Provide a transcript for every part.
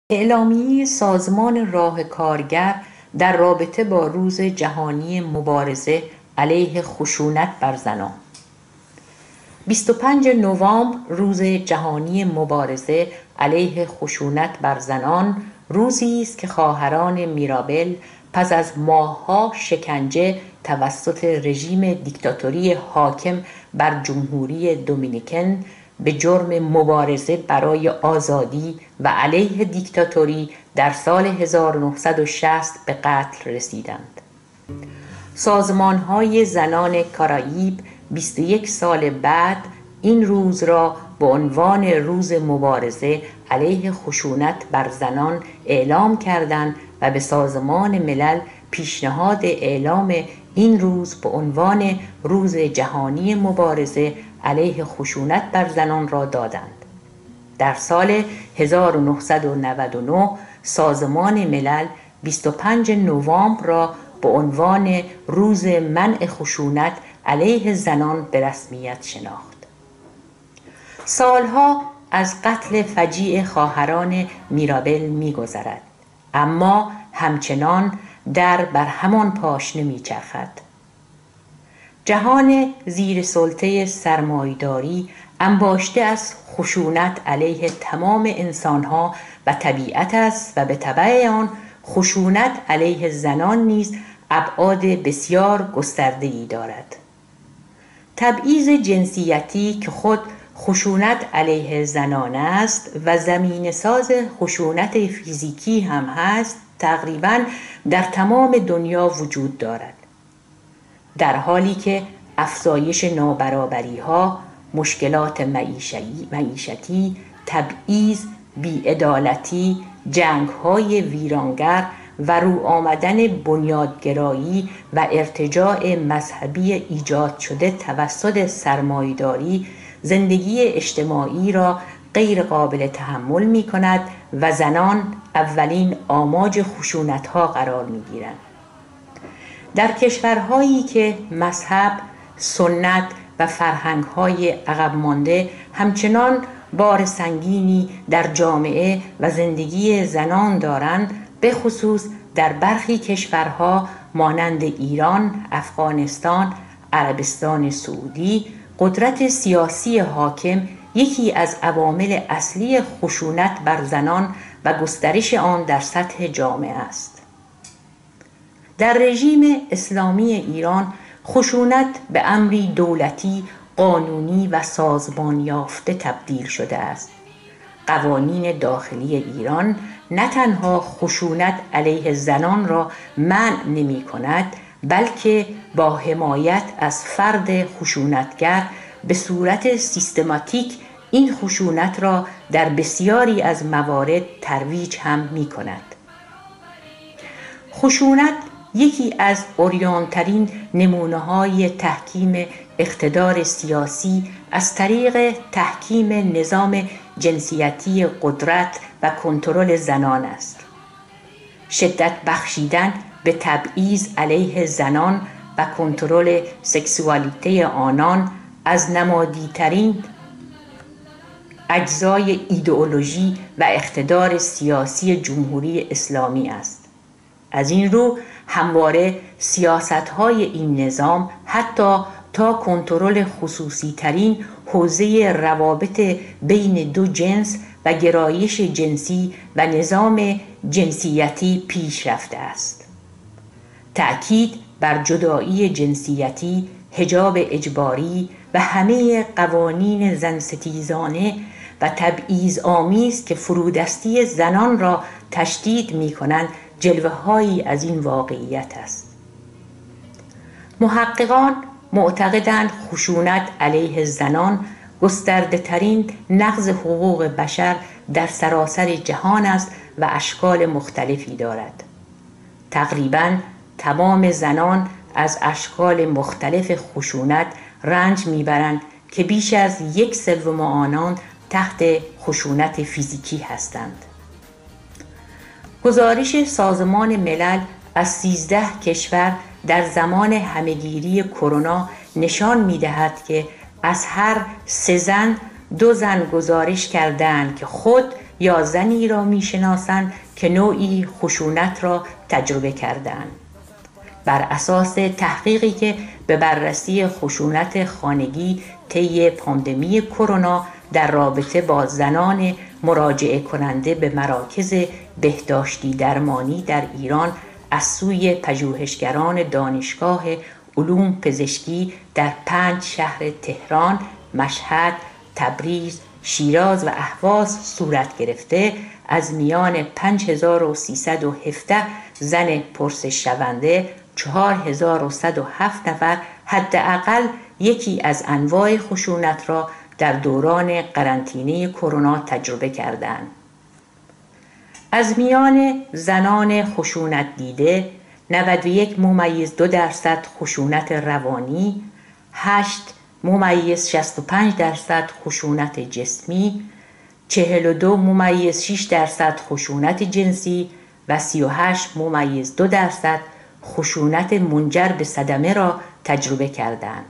اعلامیه سازمان راه کارگر در رابطه با روز جهانی مبارزه علیه خشونت بر زنان. 25 نوامبر روز جهانی مبارزه علیه خشونت بر زنان روزی است که خواهران میرابل پس از ماه‌ها شکنجه توسط رژیم دیکتاتوری حاکم بر جمهوری دومینیکن به جرم مبارزه برای آزادی و علیه دیکتاتوری در سال 1960 به قتل رسیدند. سازمان‌های زنان کارائیب 21 سال بعد این روز را به عنوان روز مبارزه علیه خشونت بر زنان اعلام کردند و به سازمان ملل پیشنهاد اعلام این روز به عنوان روز جهانی مبارزه علیه خشونت بر زنان را دادند. در سال 1999 سازمان ملل 25 نوامبر را به عنوان روز منع خشونت علیه زنان به رسمیت شناخت. سالها از قتل فجیع خواهران میرابل می‌گذرد، اما همچنان بر همان پاشنه می‌چرخد. جهان زیر سلطه سرمایه‌داری انباشته از خشونت علیه تمام انسانها و طبیعت است و به تبع آن خشونت علیه زنان نیز ابعاد بسیار گسترده‌ای دارد. تبعیض جنسیتی که خود خشونت علیه زنان است و زمینه‌ساز خشونت فیزیکی هم هست، تقریباً در تمام دنیا وجود دارد، در حالی که افزایش نابرابری‌ها، مشکلات معیشتی، تبعیض، بی‌عدالتی، جنگ‌های ویرانگر و رو آمدن بنیادگرایی و ارتجاع مذهبی ایجاد شده توسط سرمایه‌داری زندگی اجتماعی را غیر قابل تحمل می کند و زنان اولین آماج خشونت‌ها قرار می گیرند. در کشورهایی که مذهب، سنت و فرهنگ‌های عقب مانده همچنان بار سنگینی در جامعه و زندگی زنان دارند، به خصوص در برخی کشورها مانند ایران، افغانستان، عربستان سعودی، قدرت سیاسی حاکم یکی از عوامل اصلی خشونت بر زنان و گسترش آن در سطح جامعه است. در رژیم اسلامی ایران خشونت به امری دولتی، قانونی و سازمان یافته تبدیل شده است. قوانین داخلی ایران نه تنها خشونت علیه زنان را منع نمی کند، بلکه با حمایت از فرد خشونتگر به صورت سیستماتیک این خشونت را در بسیاری از موارد ترویج هم می کند. خشونت یکی از عریان‌ترین نمونه‌های تحکیم اقتدار سیاسی از طریق تحکیم نظام جنسیتی قدرت و کنترل زنان است. شدت بخشیدن به تبعیض علیه زنان و کنترل سکسوالیته آنان از نمادی‌ترین اجزای ایدئولوژی و اقتدار سیاسی جمهوری اسلامی است. از این رو همواره سیاست‌های این نظام حتی تا کنترل خصوصی‌ترین حوزه روابط بین دو جنس و گرایش جنسی و نظام جنسیتی پیش رفته است. تأکید بر جدایی جنسیتی، حجاب اجباری و همه قوانین زن‌ستیزانه و تبعیض‌آمیز که فرودستی زنان را تشدید می‌کنند جلوه‌هایی از این واقعیت است. محققان معتقدند خشونت علیه زنان گسترده‌ترین نقض حقوق بشر در سراسر جهان است و اشکال مختلفی دارد. تقریباً تمام زنان از اشکال مختلف خشونت رنج میبرند که بیش از 1/3 آنان تحت خشونت فیزیکی هستند. گزارش سازمان ملل از 13 کشور در زمان همهگیری کرونا نشان می‌دهد که از هر 3 زن 2 زن گزارش کردند که خود یا زنی را میشناسند که نوعی خشونت را تجربه کردند. بر اساس تحقیقی که به بررسی خشونت خانگی طی پاندمی کرونا در رابطه با زنان مراجعه کننده به مراکز بهداشتی درمانی در ایران از سوی پژوهشگران دانشگاه علوم پزشکی در 5 شهر تهران، مشهد، تبریز، شیراز و اهواز صورت گرفته، از میان 5317 زن پرسش شونده 4107 نفر حداقل یکی از انواع خشونت را در دوران قرنطینه کرونا تجربه کردند. از میان زنان خشونت دیده 91.2% خشونت روانی، 8.65% خشونت جسمی، 42.6% خشونت جنسی و 38.2% خشونت منجر به صدمه را تجربه کردند.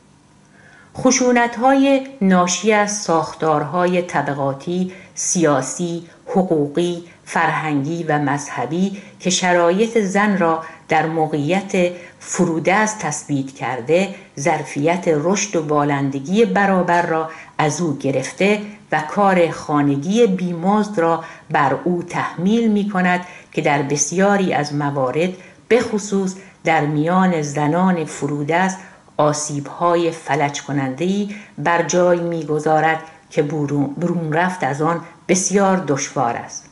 خشونت‌های ناشی از ساختارهای طبقاتی، سیاسی، حقوقی، فرهنگی و مذهبی که شرایط زن را در موقعیت فرودست تثبیت کرده، ظرفیت رشد و بالندگی برابر را از او گرفته و کار خانگی بیمزد را بر او تحمیل می کند که در بسیاری از موارد به خصوص در میان زنان فرودست آسیب‌های فلج کننده‌ای بر جای می‌گذارد که برون رفت از آن بسیار دشوار است.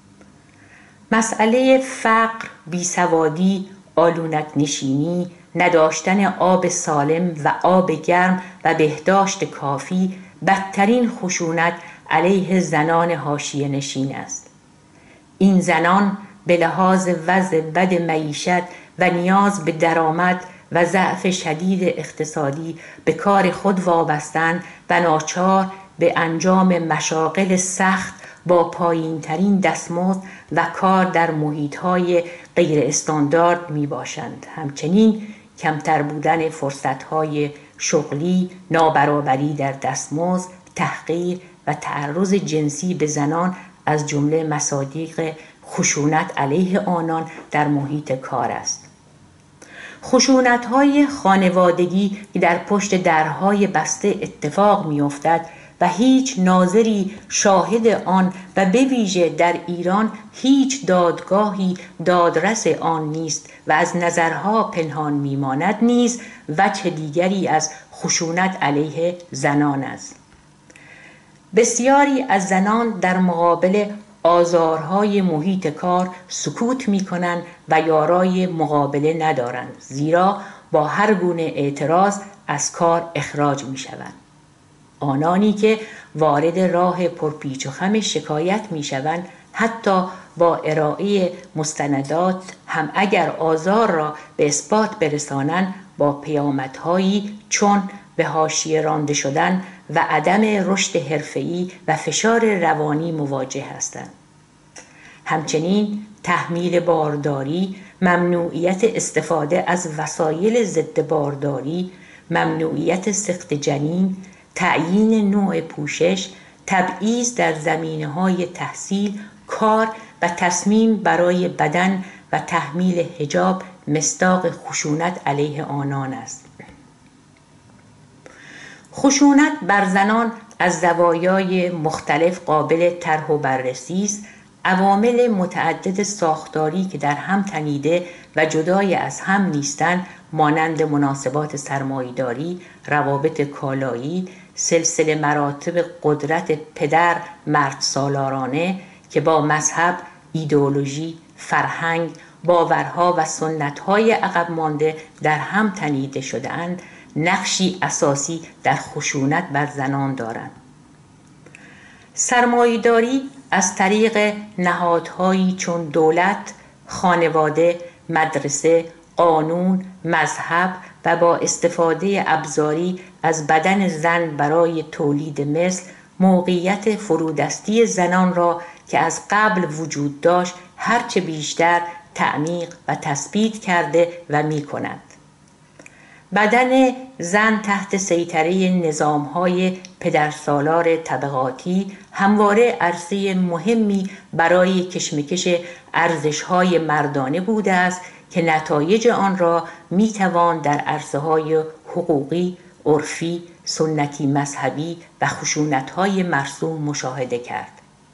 مسئله فقر، بیسوادی، آلونک نشینی، نداشتن آب سالم و آب گرم و بهداشت کافی بدترین خشونت علیه زنان حاشیه نشین است. این زنان به لحاظ وضع بد معیشت و نیاز به درآمد و ضعف شدید اقتصادی به کار خود وابستند و ناچار به انجام مشاغل سخت با پایین ترین دستمزد و کار در محیط‌های غیر استاندارد می باشند. همچنین کمتر بودن فرصت‌های شغلی، نابرابری در دستمزد، تحقیر و تعرض جنسی به زنان از جمله مصادیق خشونت علیه آنان در محیط کار است. خشونت‌های خانوادگی که در پشت درهای بسته اتفاق می‌افتد و هیچ ناظری شاهد آن و به ویژه در ایران هیچ دادگاهی دادرس آن نیست و از نظرها پنهان می‌ماند، نیز وجه دیگری از خشونت علیه زنان است. بسیاری از زنان در مقابل آزارهای محیط کار سکوت می‌کنند و یارای مقابله ندارند، زیرا با هر گونه اعتراض از کار اخراج می‌شوند. آنانی که وارد راه پرپیچ و خم شکایت می‌شوند، حتی با ارائه مستندات هم اگر آزار را به اثبات برسانند، با پیامدهایی چون به حاشیه رانده شدن و عدم رشد حرفه‌ای و فشار روانی مواجه هستند. همچنین تحمیل بارداری، ممنوعیت استفاده از وسایل ضد بارداری، ممنوعیت سقط جنین، تعیین نوع پوشش، تبعیض در زمینه‌های تحصیل، کار و تصمیم برای بدن و تحمیل حجاب مصداق خشونت علیه آنان است. خشونت بر زنان از زوایای مختلف قابل طرح و بررسی است. عوامل متعدد ساختاری که در هم تنیده و جدای از هم نیستند، مانند مناسبات سرمایه‌داری، روابط کالایی، سلسله مراتب قدرت پدر مرد سالارانه که با مذهب، ایدئولوژی، فرهنگ، باورها و سنت‌های عقب مانده در هم تنیده شده‌اند، نقشی اساسی در خشونت بر زنان دارند. سرمایه‌داری از طریق نهادهایی چون دولت، خانواده، مدرسه، قانون، مذهب و با استفاده ابزاری از بدن زن برای تولید مثل، موقعیت فرودستی زنان را که از قبل وجود داشت هرچه بیشتر تعمیق و تثبیت کرده و می کند. بدن زن تحت سیطره نظام‌های پدرسالار طبقاتی همواره عرصه مهمی برای کشمکش ارزش‌های مردانه بوده است که نتایج آن را می‌توان در عرصه‌های حقوقی، عرفی، سنتی مذهبی و خشونت‌های مرسوم مشاهده کرد.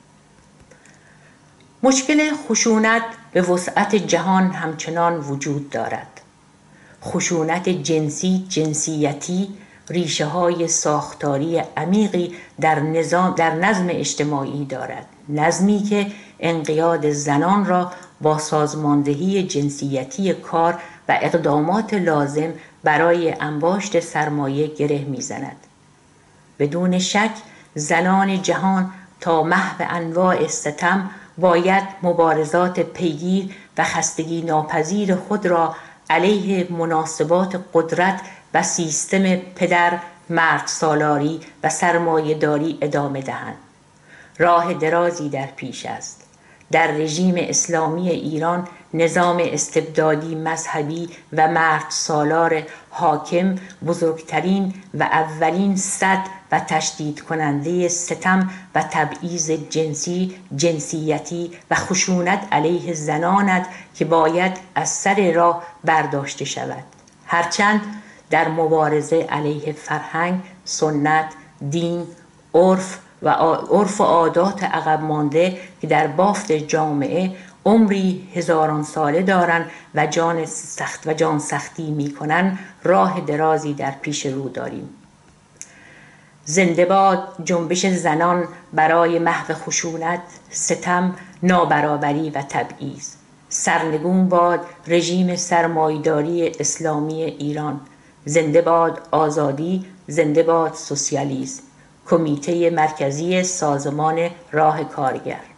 مشکل خشونت به وسعت جهان همچنان وجود دارد. خشونت جنسیتی ریشه های ساختاری عمیقی در نظم اجتماعی دارد، نظمی که انقیاد زنان را با سازماندهی جنسیتی کار و اقدامات لازم برای انباشت سرمایه گره می‌زند. بدون شک زنان جهان تا محو انواع ستم باید مبارزات پیگیر و خستگی ناپذیر خود را علیه مناسبات قدرت و سیستم پدر مرد سالاری و سرمایه‌داری ادامه دهند. راه درازی در پیش است. در رژیم اسلامی ایران نظام استبدادی مذهبی و مرد سالار حاکم بزرگترین و اولین سد و تشدید کننده ستم و تبعیض جنسیتی و خشونت علیه زنانند که باید از سر راه برداشته شود. هرچند در مبارزه علیه فرهنگ، سنت، دین، عرف و عادات عقب مانده که در بافت جامعه عمری هزاران ساله دارند و جان سختی می کنند، راه درازی در پیش رو داریم. زنده باد جنبش زنان برای محو خشونت، ستم، نابرابری و تبعیض. سرنگون باد رژیم سرمایه‌داری اسلامی ایران. زنده باد آزادی، زنده باد سوسیالیسم. کمیته مرکزی سازمان راه کارگر.